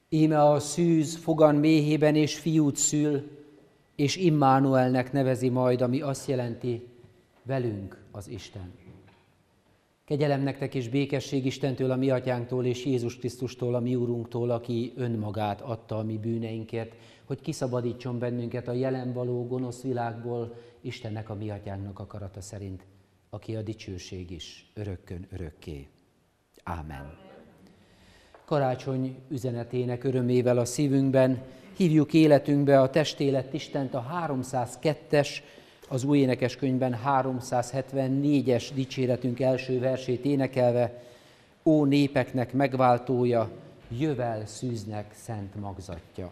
Íme a szűz fogan méhében és fiút szül, és Immanuelnek nevezi majd, ami azt jelenti, velünk az Isten. Kegyelem nektek és békesség Istentől, a mi atyánktól, és Jézus Krisztustól, a mi úrunktól, aki önmagát adta a mi bűneinkért, hogy kiszabadítson bennünket a jelen való gonosz világból, Istennek, a mi atyánknak akarata szerint, aki a dicsőség is örökkön örökké. Ámen. Karácsony üzenetének örömével a szívünkben hívjuk életünkbe a testélet Istent, a 302-es, az új énekeskönyvben 374-es dicséretünk első versét énekelve: Ó népeknek megváltója, jövel szűznek szent magzatja.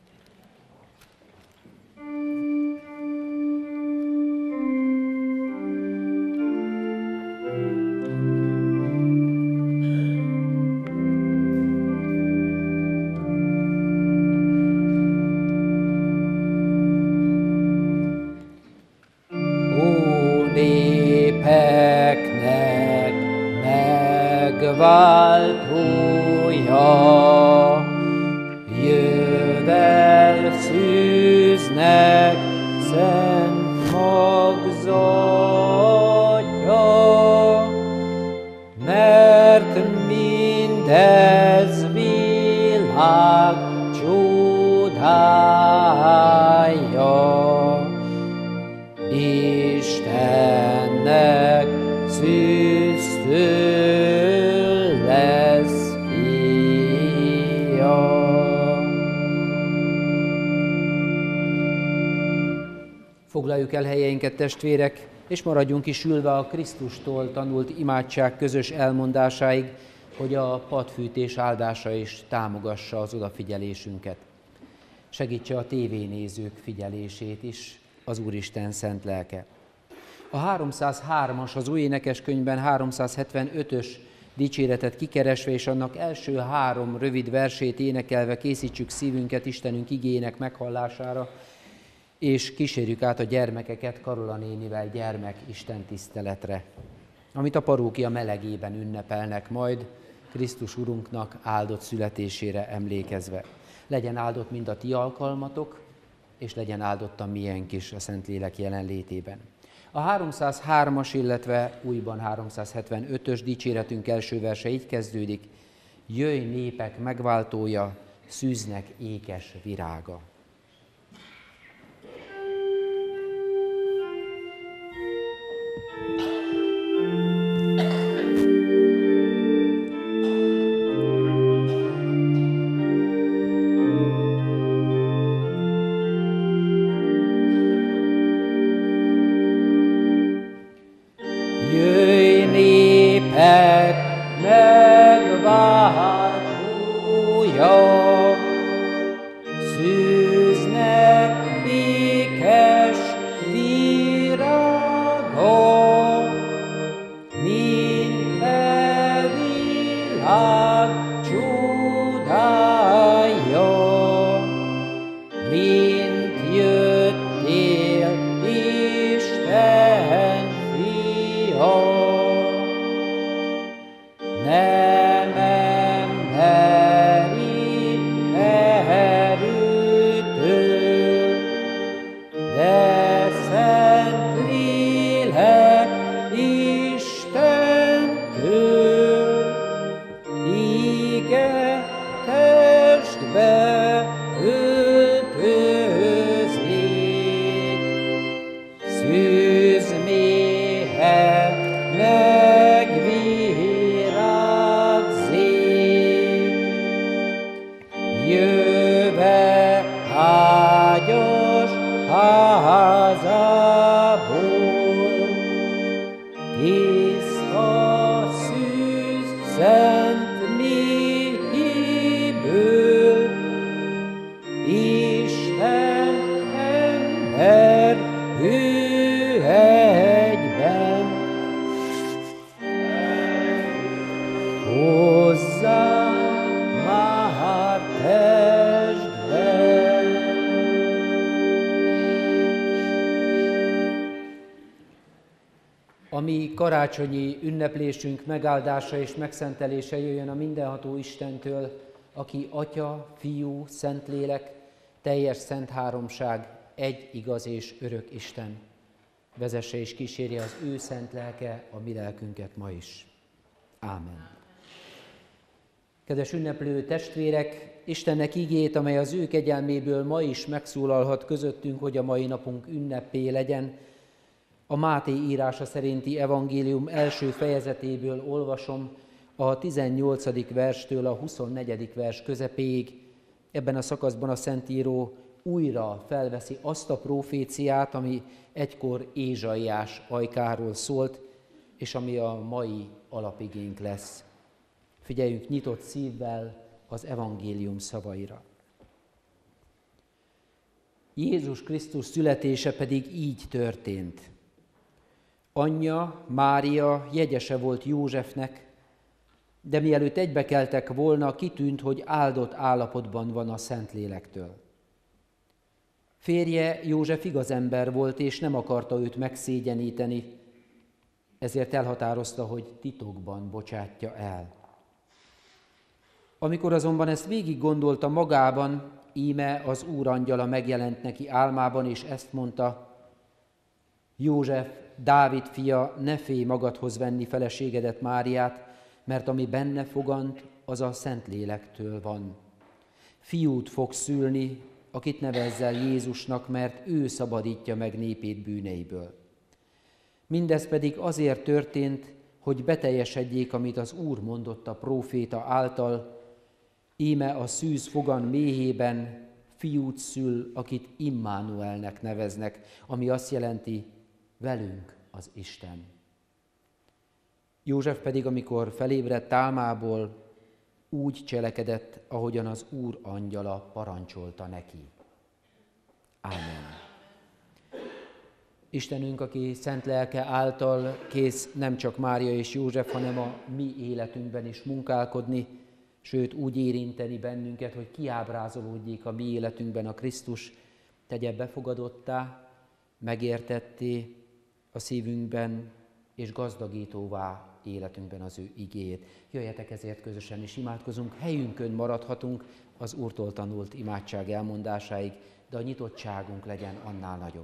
Váltója, jövel szűznek szent magzatja, mert mindez világ csodája, Istennek szűztől lesz fia. Foglaljuk el helyeinket, testvérek, és maradjunk is ülve a Krisztustól tanult imádság közös elmondásáig, hogy a padfűtés áldása is támogassa az odafigyelésünket. Segítse a tévénézők figyelését is az Úristen szent lelke. A 303-as, az új énekeskönyvben 375-ös dicséretet kikeresve, és annak első 3 rövid versét énekelve készítsük szívünket Istenünk igéjének meghallására, és kísérjük át a gyermekeket Karola nénivel gyermek istentiszteletre, amit a parókia melegében ünnepelnek majd, Krisztus Urunknak áldott születésére emlékezve. Legyen áldott mind a ti alkalmatok, és legyen áldott a miénk is a Szentlélek jelenlétében. A 303-as, illetve újban 375-ös dicséretünk első verse így kezdődik: Jöjj népek megváltója, szűznek ékes virága. A mi karácsonyi ünneplésünk megáldása és megszentelése jöjjön a mindenható Istentől, aki Atya, Fiú, Szentlélek, teljes szent háromság, egy igaz és örök Isten. Vezesse és kísérje az ő szent lelke a mi lelkünket ma is. Ámen. Kedves ünneplő testvérek, Istennek igét, amely az ő kegyelméből ma is megszólalhat közöttünk, hogy a mai napunk ünnepé legyen, a Máté írása szerinti evangélium első fejezetéből olvasom a 18. verstől a 24. vers közepéig. Ebben a szakaszban a Szentíró újra felveszi azt a proféciát, ami egykor Ézsaiás ajkáról szólt, és ami a mai alapigénk lesz. Figyeljünk nyitott szívvel az evangélium szavaira. Jézus Krisztus születése pedig így történt. Anyja, Mária jegyese volt Józsefnek, de mielőtt egybekeltek volna, kitűnt, hogy áldott állapotban van a Szentlélektől. Férje József igaz ember volt, és nem akarta őt megszégyeníteni, ezért elhatározta, hogy titokban bocsátja el. Amikor azonban ezt végig gondolta magában, íme az Úr angyala megjelent neki álmában, és ezt mondta: József, Dávid fia, ne félj magadhoz venni feleségedet Máriát, mert ami benne fogant, az a Szentlélektől van. Fiút fog szülni, akit nevezzel Jézusnak, mert ő szabadítja meg népét bűneiből. Mindez pedig azért történt, hogy beteljesedjék, amit az Úr mondott a próféta által: íme a szűz fogan méhében fiút szül, akit Immanuelnek neveznek, ami azt jelenti, velünk az Isten. József pedig, amikor felébredt álmából, úgy cselekedett, ahogyan az Úr angyala parancsolta neki. Ámen. Istenünk, aki szent lelke által kész nem csak Mária és József, hanem a mi életünkben is munkálkodni, sőt úgy érinteni bennünket, hogy kiábrázolódjék a mi életünkben a Krisztus, tegye befogadottá, megértetté a szívünkben, és gazdagítóvá életünkben az ő igéjét. Jöjjetek ezért közösen is imádkozunk, helyünkön maradhatunk az Úrtól tanult imádság elmondásáig, de a nyitottságunk legyen annál nagyobb.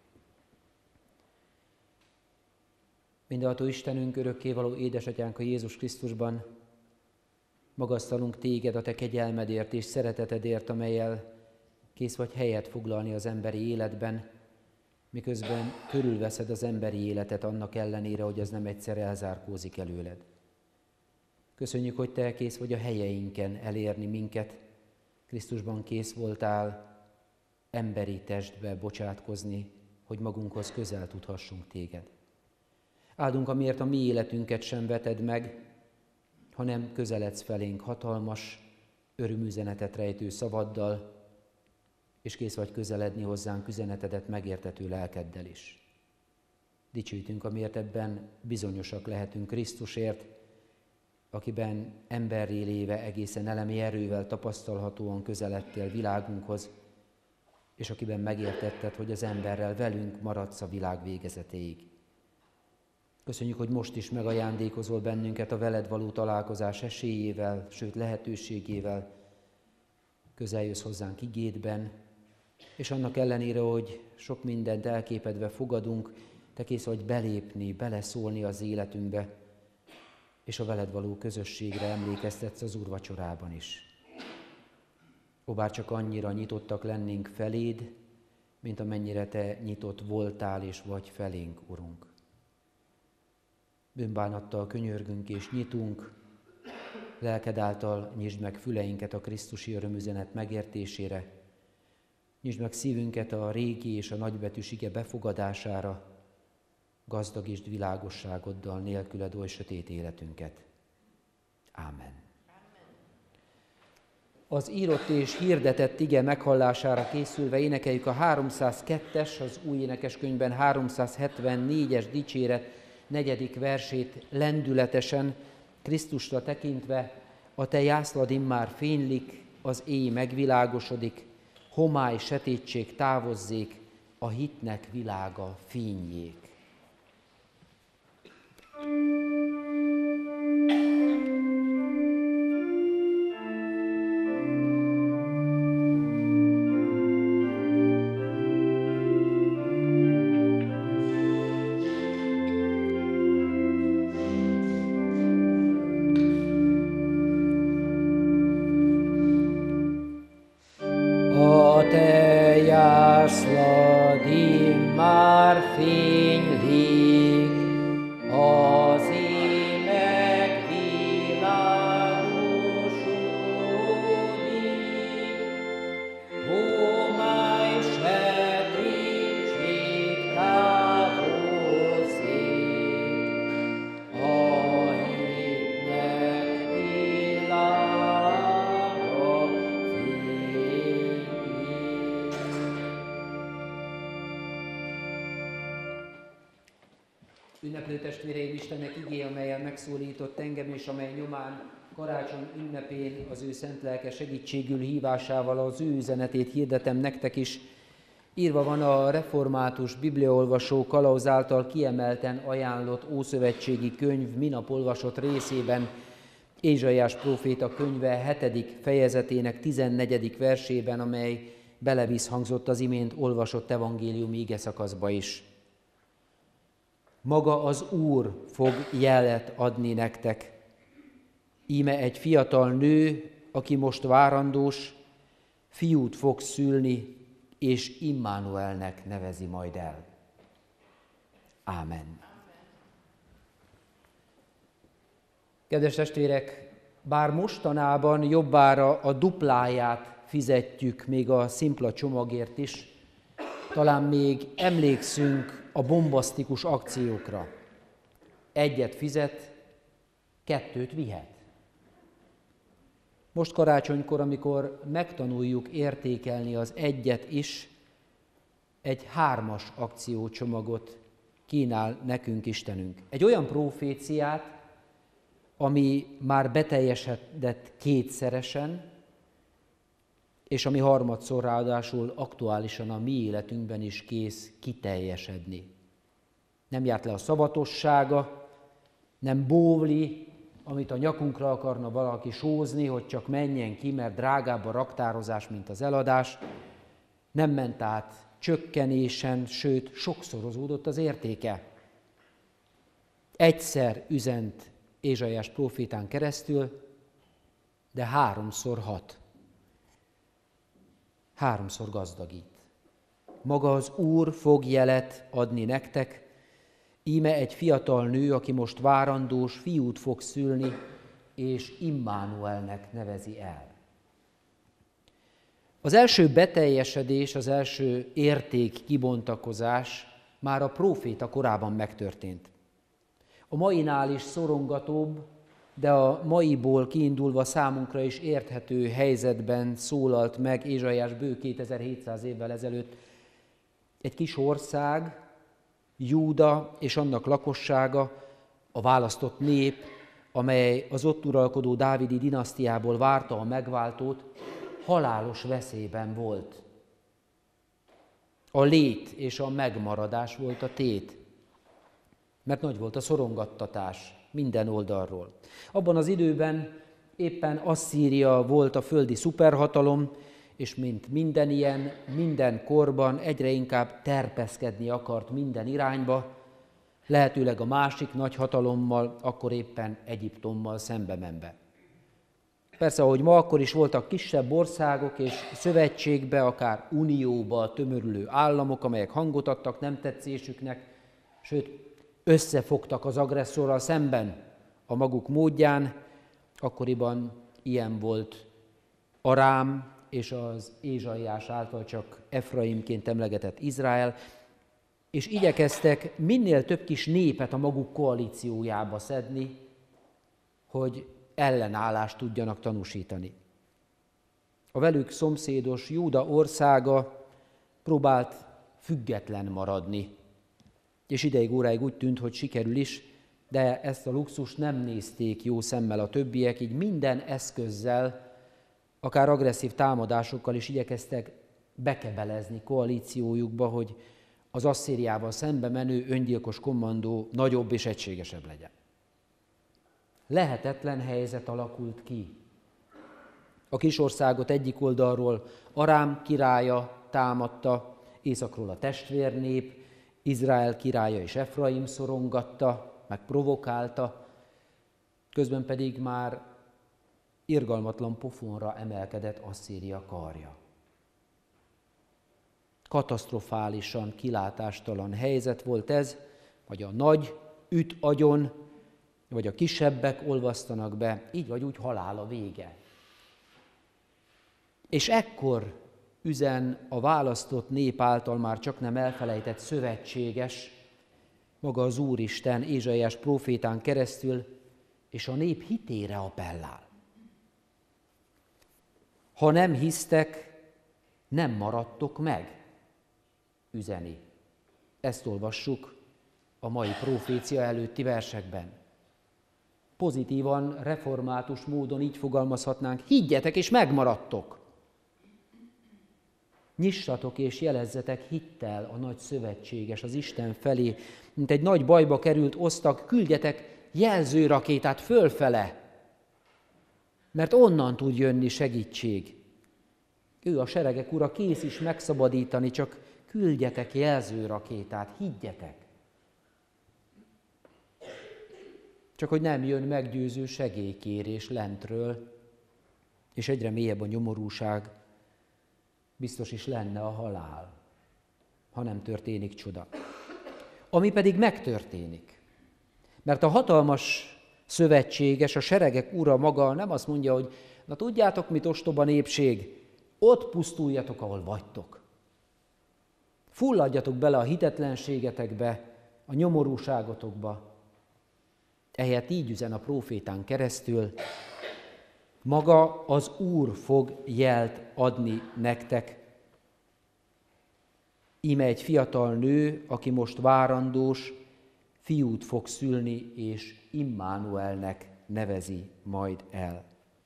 Mindenható Istenünk, örökkévaló édesatyánk a Jézus Krisztusban, magasztalunk téged a te kegyelmedért és szeretetedért, amellyel kész vagy helyet foglalni az emberi életben, miközben körülveszed az emberi életet annak ellenére, hogy ez nem egyszer elzárkózik előled. Köszönjük, hogy te kész vagy a helyeinken elérni minket. Krisztusban kész voltál emberi testbe bocsátkozni, hogy magunkhoz közel tudhassunk téged. Áldunk, amiért a mi életünket sem veted meg, hanem közeledsz felénk hatalmas, örömüzenetet rejtő szavaddal, és kész vagy közeledni hozzánk üzenetedet megértető lelkeddel is. Dicsőítünk, amiért ebben bizonyosak lehetünk Krisztusért, akiben emberré léve egészen elemi erővel tapasztalhatóan közeledtél világunkhoz, és akiben megértetted, hogy az emberrel velünk maradsz a világ végezetéig. Köszönjük, hogy most is megajándékozol bennünket a veled való találkozás esélyével, sőt lehetőségével. Közeljössz hozzánk igédben, és annak ellenére, hogy sok mindent elképedve fogadunk, te kész vagy belépni, beleszólni az életünkbe, és a veled való közösségre emlékeztetsz az úrvacsorában is. Ó, bár csak annyira nyitottak lennénk feléd, mint amennyire te nyitott voltál és vagy felénk, Urunk. Bűnbánattal könyörgünk és nyitunk, lelked által nyisd meg füleinket a krisztusi örömüzenet megértésére, nyisd meg szívünket a régi és a nagybetűs ige befogadására, gazdagítsd világosságoddal nélküled oly sötét életünket. Ámen. Az írott és hirdetett ige meghallására készülve énekeljük a 302-es, az új énekeskönyvben 374-es dicséret 4. versét lendületesen, Krisztusra tekintve: a te jászlad immár fénylik, az éj megvilágosodik, homály, sötétség távozzék, a hitnek világa fényjék. Ünneplő testvéreim, Istennek igé, amelyen megszólított engem, és amely nyomán karácsony ünnepén az ő szent lelke segítségül hívásával az ő üzenetét hirdetem nektek is. Írva van a református bibliaolvasó kalauz által kiemelten ajánlott ószövetségi könyv minap olvasott részében, Ézsaiás próféta könyve 7. fejezetének 14. versében, amely belevisszhangzott az imént olvasott evangéliumi igeszakaszba is. Maga az Úr fog jelet adni nektek. Íme egy fiatal nő, aki most várandós, fiút fog szülni, és Immanuelnek nevezi majd el. Ámen. Kedves testvérek, bár mostanában jobbára a dupláját fizetjük még a szimpla csomagért is, talán még emlékszünk a bombasztikus akciókra. Egyet fizet, kettőt vihet. Most karácsonykor, amikor megtanuljuk értékelni az egyet is, egy 3-as akciócsomagot kínál nekünk Istenünk. Egy olyan proféciát, ami már beteljesedett 2-szeresen, és ami harmadszor ráadásul aktuálisan a mi életünkben is kész kiteljesedni. Nem járt le a szavatossága, nem bóvli, amit a nyakunkra akarna valaki sózni, hogy csak menjen ki, mert drágább a raktározás, mint az eladás. Nem ment át csökkenésen, sőt, sokszorozódott az értéke. Egyszer üzent Ézsaiás prófétán keresztül, de 3-szor hat. 3-szor gazdagít. Maga az Úr fog jelet adni nektek, íme egy fiatal nő, aki most várandós, fiút fog szülni, és Immanuelnek nevezi el. Az első beteljesedés, az első érték kibontakozás már a próféta korában megtörtént. A mainál is szorongatóbb, de a maiból kiindulva számunkra is érthető helyzetben szólalt meg Ézsaiás bő 2700 évvel ezelőtt. Egy kis ország, Júda és annak lakossága, a választott nép, amely az ott uralkodó dávidi dinasztiából várta a megváltót, halálos veszélyben volt. A lét és a megmaradás volt a tét, mert nagy volt a szorongattatás minden oldalról. Abban az időben éppen Asszíria volt a földi szuperhatalom, és mint minden ilyen, minden korban egyre inkább terpeszkedni akart minden irányba, lehetőleg a másik nagy hatalommal, akkor éppen Egyiptommal szembe menve. Persze, ahogy ma, akkor is voltak kisebb országok és szövetségbe, akár unióba tömörülő államok, amelyek hangot adtak nem tetszésüknek, sőt, összefogtak az agresszorral szemben a maguk módján. Akkoriban ilyen volt Arám és az Ézsaiás által csak Efraimként emlegetett Izrael, és igyekeztek minél több kis népet a maguk koalíciójába szedni, hogy ellenállást tudjanak tanúsítani. A velük szomszédos Júda országa próbált független maradni, és ideig óráig úgy tűnt, hogy sikerül is, de ezt a luxust nem nézték jó szemmel a többiek, így minden eszközzel, akár agresszív támadásokkal is igyekeztek bekebelezni koalíciójukba, hogy az Asszíriával szembe menő öngyilkos kommandó nagyobb és egységesebb legyen. Lehetetlen helyzet alakult ki. A kis országot egyik oldalról Arám királya támadta, északról a testvérnép, Izrael királya és Efraim szorongatta, meg provokálta, közben pedig már irgalmatlan pofonra emelkedett Asszíria karja. Katasztrofálisan kilátástalan helyzet volt ez, vagy a nagy üt agyon, vagy a kisebbek olvasztanak be, így vagy úgy halál a vége. És ekkor üzen a választott nép által már csak nem elfelejtett szövetséges, maga az Úristen Ézsaiás prófétán keresztül, és a nép hitére appellál. Ha nem hisztek, nem maradtok meg, üzeni. Ezt olvassuk a mai profécia előtti versekben. Pozitívan, református módon így fogalmazhatnánk: higgyetek és megmaradtok. Nyissatok és jelezzetek hittel a nagy szövetséges, az Isten felé, mint egy nagy bajba került osztag, küldjetek jelzőrakétát fölfele, mert onnan tud jönni segítség. Ő a seregek ura, kész is megszabadítani, csak küldjetek jelzőrakétát, higgyetek. Csak hogy nem jön meggyőző segélykérés lentről, és egyre mélyebb a nyomorúság, biztos is lenne a halál, ha nem történik csoda. Ami pedig megtörténik. Mert a hatalmas szövetséges, a seregek ura maga nem azt mondja, hogy na tudjátok mit, ostoba népség, ott pusztuljatok, ahol vagytok. Fulladjatok bele a hitetlenségetekbe, a nyomorúságotokba. Ehelyett így üzen a prófétán keresztül: maga az Úr fog jelt adni nektek. Íme egy fiatal nő, aki most várandós, fiút fog szülni, és Immanuelnek nevezi majd el.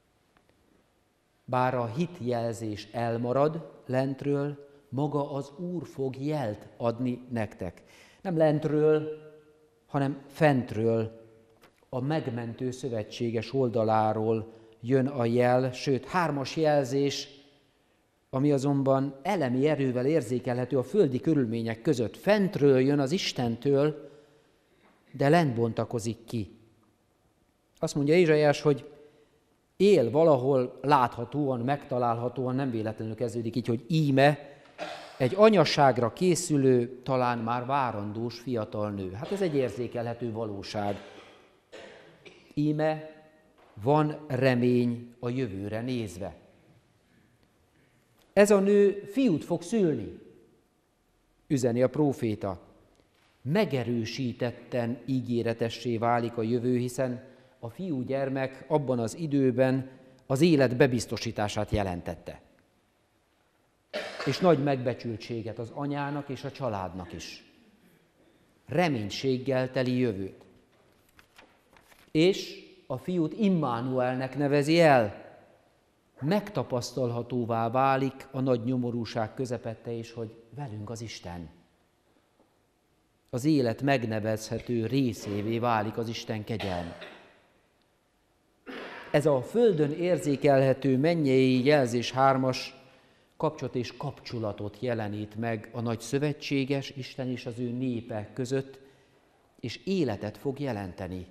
Bár a hitjelzés elmarad lentről, maga az Úr fog jelt adni nektek. Nem lentről, hanem fentről, a megmentő szövetséges oldaláról jön a jel, sőt 3 jelzés, ami azonban elemi erővel érzékelhető a földi körülmények között. Fentről jön az Istentől, de lent bontakozik ki. Azt mondja Ézsaiás, hogy él valahol láthatóan, megtalálhatóan, nem véletlenül kezdődik így, hogy íme, egy anyaságra készülő, talán már várandós fiatal nő. Hát ez egy érzékelhető valóság. Íme van remény a jövőre nézve. Ez a nő fiút fog szülni, üzeni a próféta. Megerősítetten ígéretessé válik a jövő, hiszen a fiúgyermek abban az időben az élet bebiztosítását jelentette. És nagy megbecsültséget az anyának és a családnak is. Reménységgel teli jövőt. És a fiút Immanuelnek nevezi el. Megtapasztalhatóvá válik a nagy nyomorúság közepette is, hogy velünk az Isten. Az élet megnevezhető részévé válik az Isten kegyelme. Ez a földön érzékelhető mennyei jelzés 3 kapcsolat és kapcsolatot jelenít meg a nagy szövetséges Isten és az ő népe között, és életet fog jelenteni.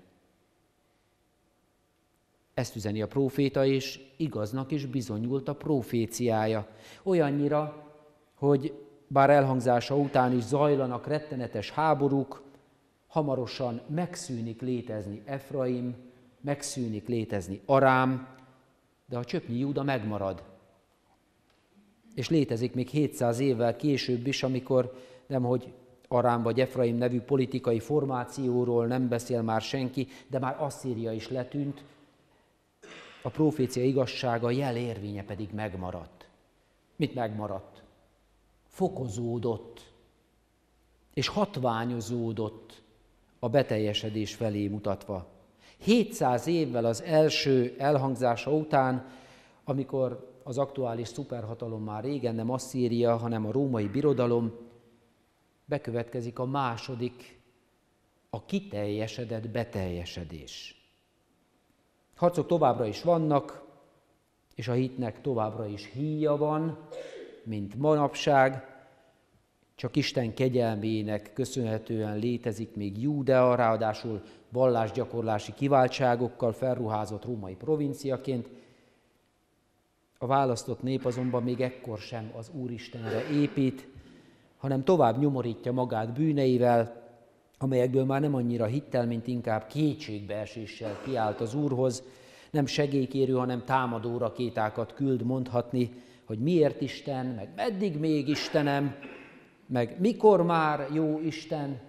Ezt üzeni a próféta, és igaznak is bizonyult a proféciája. Olyannyira, hogy bár elhangzása után is zajlanak rettenetes háborúk, hamarosan megszűnik létezni Efraim, megszűnik létezni Arám, de a csöpnyi Júda megmarad. És létezik még 700 évvel később is, amikor nemhogy Arám vagy Efraim nevű politikai formációról nem beszél már senki, de már Asszíria is letűnt, a profécia igazsága, jelérvénye pedig megmaradt. Mit megmaradt? Fokozódott, és hatványozódott a beteljesedés felé mutatva. 700 évvel az első elhangzása után, amikor az aktuális szuperhatalom már régen nem Asszíria, hanem a római birodalom, bekövetkezik a második, a kiteljesedett beteljesedés. Harcok továbbra is vannak, és a hitnek továbbra is híja van, mint manapság, csak Isten kegyelmének köszönhetően létezik még Júdea, ráadásul vallásgyakorlási kiváltságokkal felruházott római provinciaként. A választott nép azonban még ekkor sem az Úristenre épít, hanem tovább nyomorítja magát bűneivel, amelyekből már nem annyira hittel, mint inkább kétségbeeséssel kiált az Úrhoz, nem segélykérő, hanem támadó rakétákat küld, mondhatni, hogy miért Isten, meg meddig még Istenem, meg mikor már jó Isten.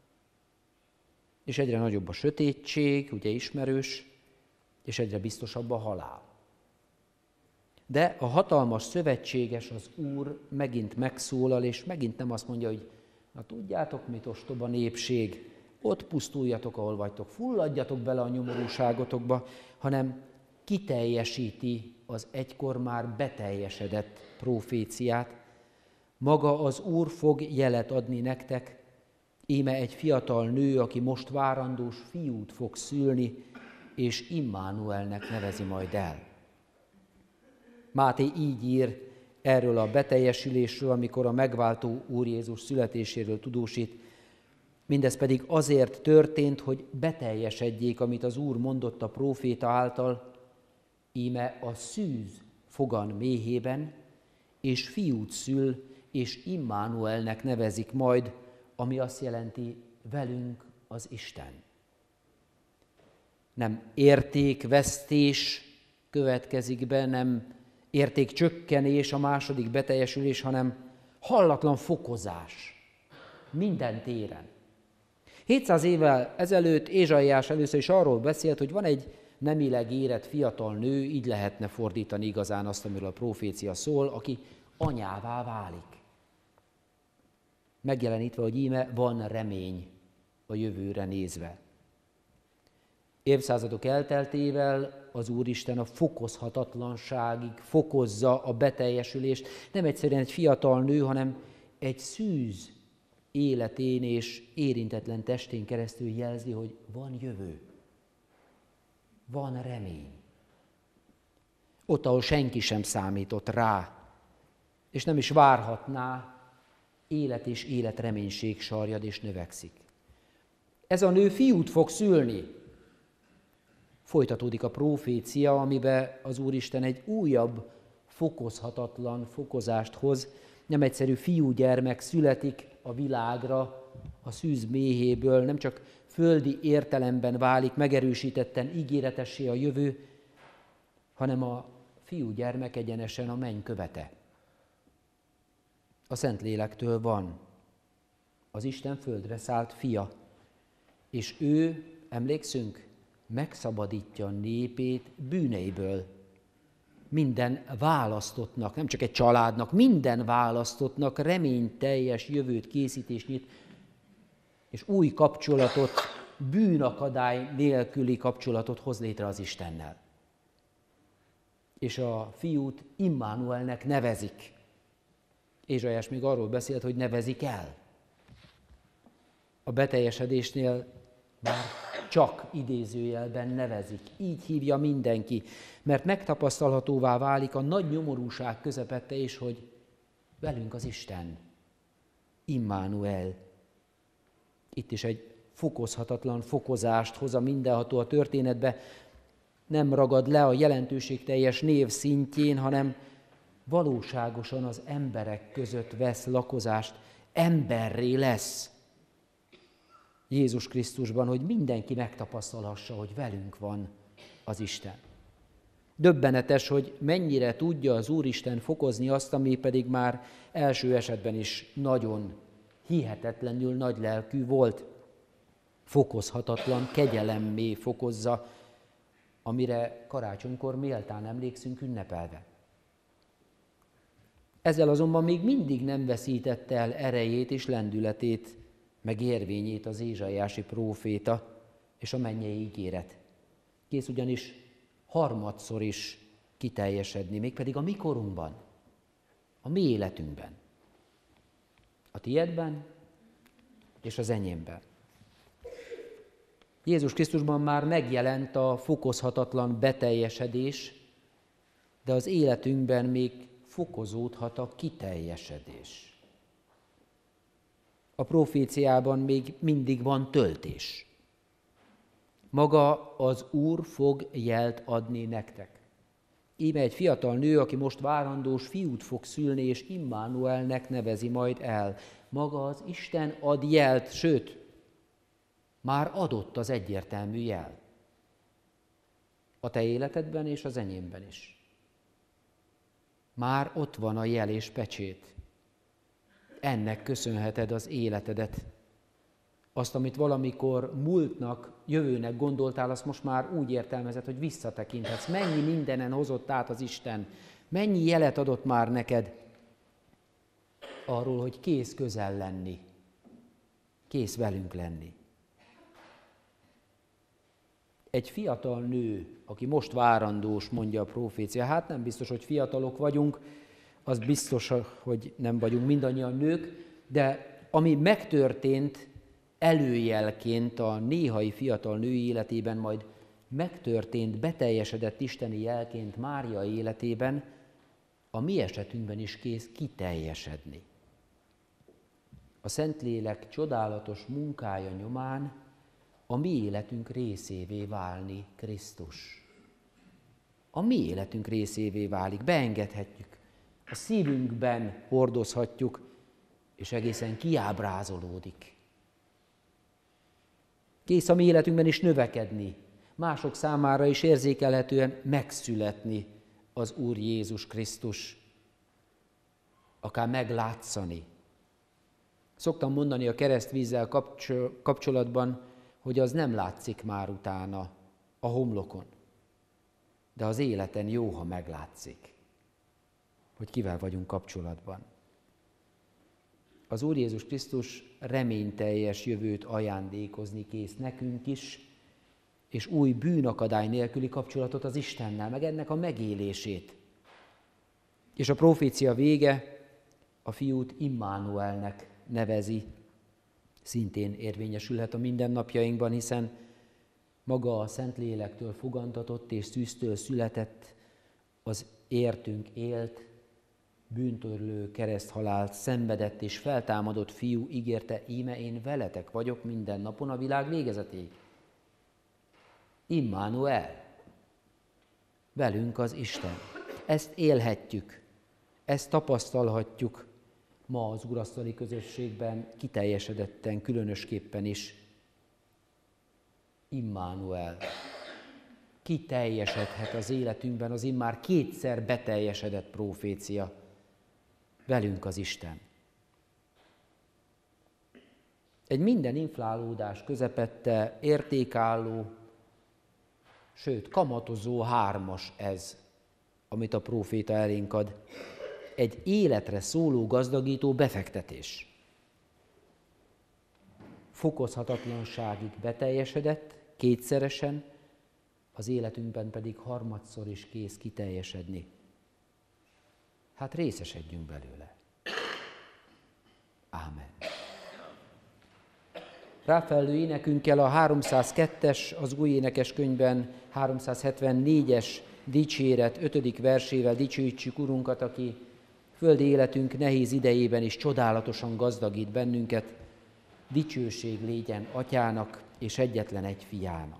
És egyre nagyobb a sötétség, ugye ismerős, és egyre biztosabb a halál. De a hatalmas szövetséges, az Úr megint megszólal, és megint nem azt mondja, hogy na tudjátok mit, ostoba népség, ott pusztuljatok, ahol vagytok, fulladjatok bele a nyomorúságotokba, hanem kiteljesíti az egykor már beteljesedett proféciát. Maga az Úr fog jelet adni nektek, íme egy fiatal nő, aki most várandós fiút fog szülni, és Immanuelnek nevezi majd el. Máté így ír erről a beteljesülésről, amikor a megváltó Úr Jézus születéséről tudósít. Mindez pedig azért történt, hogy beteljesedjék, amit az Úr mondott a próféta által, íme a szűz fogan méhében, és fiút szül, és Immanuelnek nevezik majd, ami azt jelenti, velünk az Isten. Nem értékvesztés következik be, nem értékcsökkenés a második beteljesülés, hanem hallatlan fokozás minden téren. 700 évvel ezelőtt Ézsaiás először is arról beszélt, hogy van egy nemileg érett fiatal nő, így lehetne fordítani igazán azt, amiről a profécia szól, aki anyává válik. Megjelenítve, hogy íme van remény a jövőre nézve. Évszázadok elteltével az Úristen a fokozhatatlanságig fokozza a beteljesülést. Nem egyszerűen egy fiatal nő, hanem egy szűz életén és érintetlen testén keresztül jelzi, hogy van jövő, van remény. Ott, ahol senki sem számított rá, és nem is várhatná, élet és életreménység sarjad és növekszik. Ez a nő fiút fog szülni. Folytatódik a profécia, amiben az Úristen egy újabb, fokozhatatlan fokozást hoz. Nem egyszerű fiúgyermek születik a világra a szűz méhéből, nem csak földi értelemben válik megerősítetten ígéretessé a jövő, hanem a fiúgyermek egyenesen a menny követe. A Szentlélektől van az Isten földre szállt fia, és ő, emlékszünk, megszabadítja a népét bűneiből. Minden választottnak, nem csak egy családnak, minden választottnak reményteljes jövőt, készítést nyit, és új kapcsolatot, bűnakadály nélküli kapcsolatot hoz létre az Istennel. És a fiút Immanuelnek nevezik. Ézsaiás még arról beszélt, hogy nevezik el. A beteljesedésnél bár csak idézőjelben nevezik. Így hívja mindenki, mert megtapasztalhatóvá válik a nagy nyomorúság közepette is, hogy velünk az Isten, Immanuel. Itt is egy fokozhatatlan fokozást hoz a mindenható a történetbe, nem ragad le a jelentőségteljes név szintjén, hanem valóságosan az emberek között vesz lakozást, emberré lesz Jézus Krisztusban, hogy mindenki megtapasztalhassa, hogy velünk van az Isten. Döbbenetes, hogy mennyire tudja az Úristen fokozni azt, ami pedig már első esetben is nagyon hihetetlenül nagylelkű volt. Fokozhatatlan kegyelemmé fokozza, amire karácsonykor méltán emlékszünk ünnepelve. Ezzel azonban még mindig nem veszítette el erejét és lendületét, meg érvényét az ézsaiási próféta és a mennyei ígéret. Kész ugyanis harmadszor is kiteljesedni, mégpedig a mi korunkban, a mi életünkben, a tiedben és az enyémben. Jézus Krisztusban már megjelent a fokozhatatlan beteljesedés, de az életünkben még fokozódhat a kiteljesedés. A proféciában még mindig van töltés. Maga az Úr fog jelt adni nektek. Íme egy fiatal nő, aki most várandós fiút fog szülni, és Immanuelnek nevezi majd el. Maga az Isten ad jelt, sőt, már adott az egyértelmű jel. A te életedben és az enyémben is. Már ott van a jel és pecsét. Ennek köszönheted az életedet. Azt, amit valamikor múltnak, jövőnek gondoltál, azt most már úgy értelmezed, hogy visszatekinthetsz. Mennyi mindenen hozott át az Isten, mennyi jelet adott már neked arról, hogy kész közel lenni, kész velünk lenni. egy fiatal nő, aki most várandós, mondja a prófécia, hát nem biztos, hogy fiatalok vagyunk, az biztos, hogy nem vagyunk mindannyian nők, de ami megtörtént előjelként a néhai fiatal nő életében, majd megtörtént, beteljesedett isteni jelként Mária életében, a mi esetünkben is kész kiteljesedni. A Szentlélek csodálatos munkája nyomán a mi életünk részévé válni Krisztus. A mi életünk részévé válik, beengedhetjük, a szívünkben hordozhatjuk, és egészen kiábrázolódik. Kész a mi életünkben is növekedni, mások számára is érzékelhetően megszületni az Úr Jézus Krisztus, akár meglátszani. Szoktam mondani a keresztvízzel kapcsolatban, hogy az nem látszik már utána a homlokon, de az életen jó, ha meglátszik, hogy kivel vagyunk kapcsolatban. Az Úr Jézus Krisztus reményteljes jövőt ajándékozni kész nekünk is, és új bűnakadály nélküli kapcsolatot az Istennel, meg ennek a megélését. És a profécia vége a fiút Immanuelnek nevezi, szintén érvényesülhet a mindennapjainkban, hiszen maga a Szentlélektől fogantatott és szűztől született, az értünk élt, bűntörlő kereszthalált, szenvedett és feltámadott fiú ígérte, íme én veletek vagyok minden napon a világ végezetéig. Immanuel, velünk az Isten. Ezt élhetjük, ezt tapasztalhatjuk ma az úrasztali közösségben, kiteljesedetten, különösképpen is. Immanuel. Kiteljesedhet az életünkben az immár kétszer beteljesedett prófécia. Velünk az Isten. Egy minden inflálódás közepette értékálló, sőt, kamatozó hármas ez, amit a próféta elénk ad. Egy életre szóló gazdagító befektetés. Fokozhatatlanságig beteljesedett, kétszeresen, az életünkben pedig harmadszor is kész kiteljesedni. Hát részesedjünk belőle. Ámen. Ráfellő énekünkkel a 302-es, az új énekeskönyvben 374-es dicséret 5. versével dicsőítsük Urunkat, aki földi életünk nehéz idejében is csodálatosan gazdagít bennünket. Dicsőség légyen Atyának és egyetlen egy Fiának.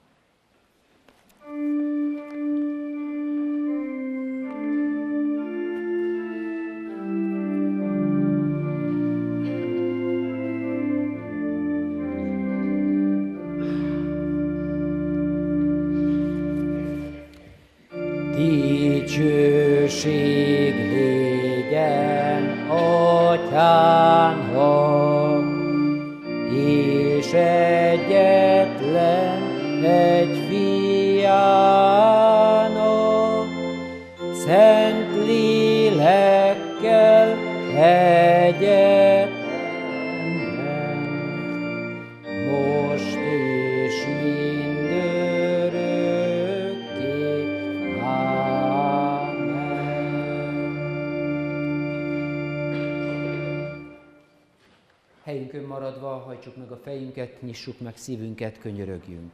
Dicsőség légyen Atyának, és egyetlen egy Fiának, Szent Lélekkel egyetlen, most és mindörökké. Helyünkön maradva hajtsuk meg a fejünket, nyissuk meg szívünket, könyörögjünk.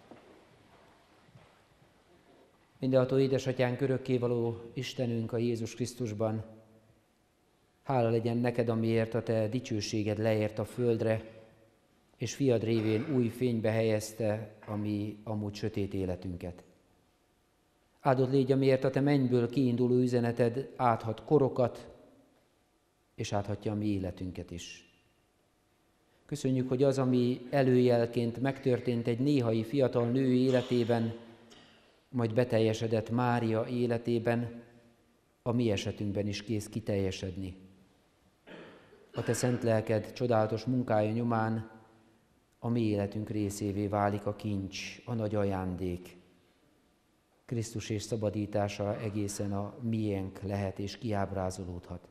Mindenható édesatyánk, örökkévaló Istenünk a Jézus Krisztusban, hála legyen neked, amiért a te dicsőséged leért a földre, és fiad révén új fénybe helyezte a mi amúgy sötét életünket. Áldott légy, amiért a te mennyből kiinduló üzeneted áthat korokat, és áthatja a mi életünket is. Köszönjük, hogy az, ami előjelként megtörtént egy néhai fiatal nő életében, majd beteljesedett Mária életében, a mi esetünkben is kész kiteljesedni. A te szent lelked csodálatos munkája nyomán a mi életünk részévé válik a kincs, a nagy ajándék. Krisztus és szabadítása egészen a miénk lehet és kiábrázolódhat.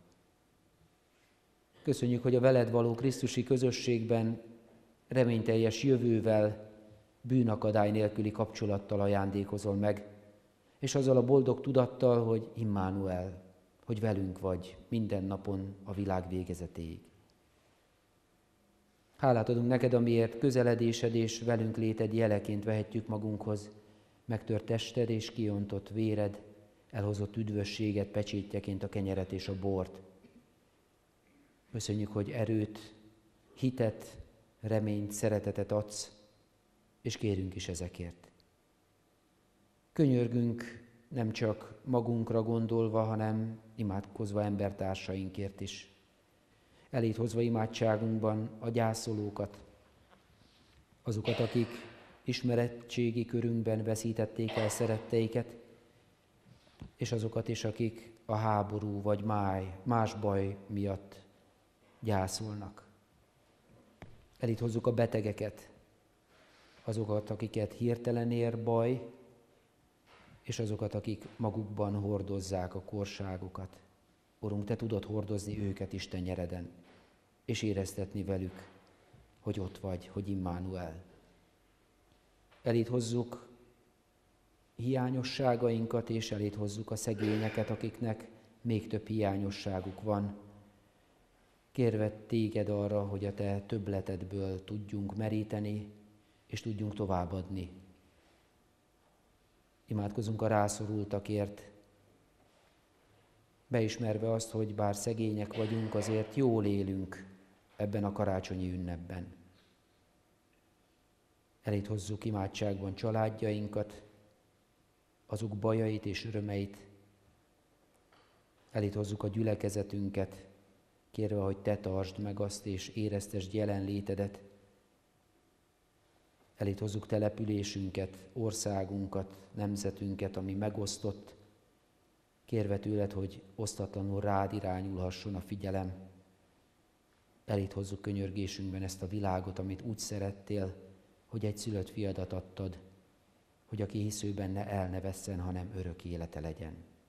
Köszönjük, hogy a veled való krisztusi közösségben reményteljes jövővel bűnakadály nélküli kapcsolattal ajándékozol meg, és azzal a boldog tudattal, hogy Immanuel, hogy velünk vagy minden napon a világ végezetéig. Hálát adunk neked, amiért közeledésed és velünk léted jeleként vehetjük magunkhoz megtört tested és kiontott véred, elhozott üdvösséget pecsétjeként a kenyeret és a bort. Köszönjük, hogy erőt, hitet, reményt, szeretetet adsz, és kérünk is ezekért. Könyörgünk nem csak magunkra gondolva, hanem imádkozva embertársainkért is. Eléd hozva imádságunkban a gyászolókat, azokat, akik ismeretségi körünkben veszítették el szeretteiket, és azokat is, akik a háború vagy más baj miatt gyászolnak. Eléd hozzuk a betegeket, azokat, akiket hirtelen ér baj, és azokat, akik magukban hordozzák a korságokat. Urunk, Te tudod hordozni őket Isten nyereden, és éreztetni velük, hogy ott vagy, hogy Immanuel. Eléd hozzuk hiányosságainkat, és eléd hozzuk a szegényeket, akiknek még több hiányosságuk van. Kérve Téged arra, hogy a Te többletedből tudjunk meríteni, és tudjunk továbbadni. Imádkozunk a rászorultakért, beismerve azt, hogy bár szegények vagyunk, azért jól élünk ebben a karácsonyi ünnepben. Eléd hozzuk imádságban családjainkat, azok bajait és örömeit. Eléd hozzuk a gyülekezetünket, kérve, hogy Te tartsd meg azt és éreztesd jelenlétedet. Eléd hozzuk településünket, országunkat, nemzetünket, ami megosztott, kérve tőled, hogy osztatlanul rád irányulhasson a figyelem. Eléd hozzuk könyörgésünkben ezt a világot, amit úgy szerettél, hogy egy szülött fiadat adtad, hogy aki hisz ő benne el ne vesszen, hanem örök élete legyen.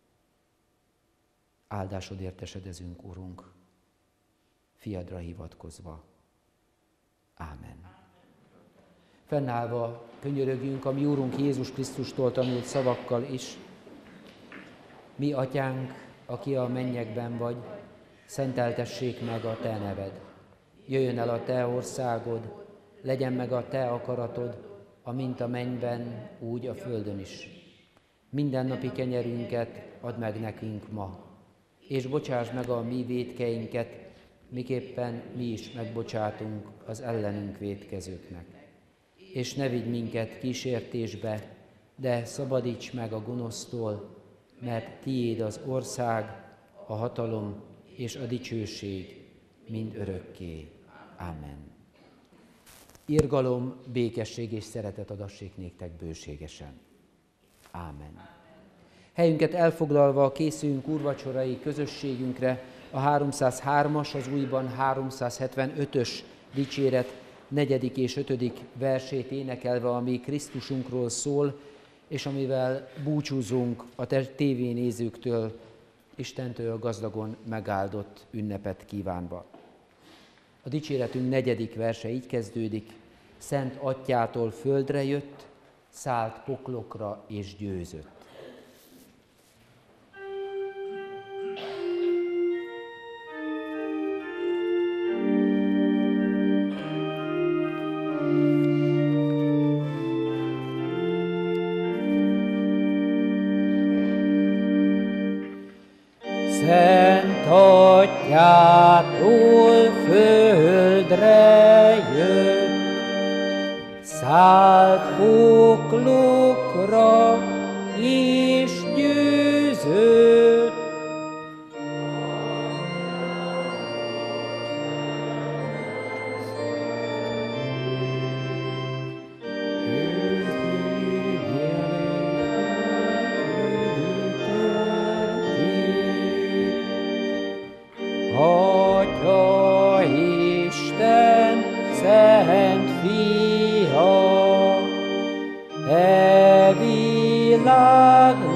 Áldásodért esedezünk, Urunk, fiadra hivatkozva. Ámen. Fennállva könyörögjünk a mi Úrunk Jézus Krisztustól tanult szavakkal is. Mi, Atyánk, aki a mennyekben vagy, szenteltessék meg a Te neved. Jöjjön el a Te országod, legyen meg a Te akaratod, amint a mennyben, úgy a földön is. Mindennapi kenyerünket add meg nekünk ma, és bocsáss meg a mi vétkeinket, miképpen mi is megbocsátunk az ellenünk vétkezőknek. És ne vigy minket kísértésbe, de szabadíts meg a gonosztól, mert Tiéd az ország, a hatalom és a dicsőség mind örökké. Ámen. Irgalom, békesség és szeretet adassék néktek bőségesen. Ámen. Helyünket elfoglalva készüljünk úrvacsorai közösségünkre, a 303-as, az újban 375-ös dicséret 4. és 5. versét énekelve, ami Krisztusunkról szól, és amivel búcsúzunk a tévénézőktől, Istentől gazdagon megáldott ünnepet kívánva. A dicséretünk 4. verse így kezdődik: Szent Atyától földre jött, szállt poklokra és győzött. Szent Atyától földre jött, szállt poklokra és győzött. Atya Isten, Szent Fia, e világ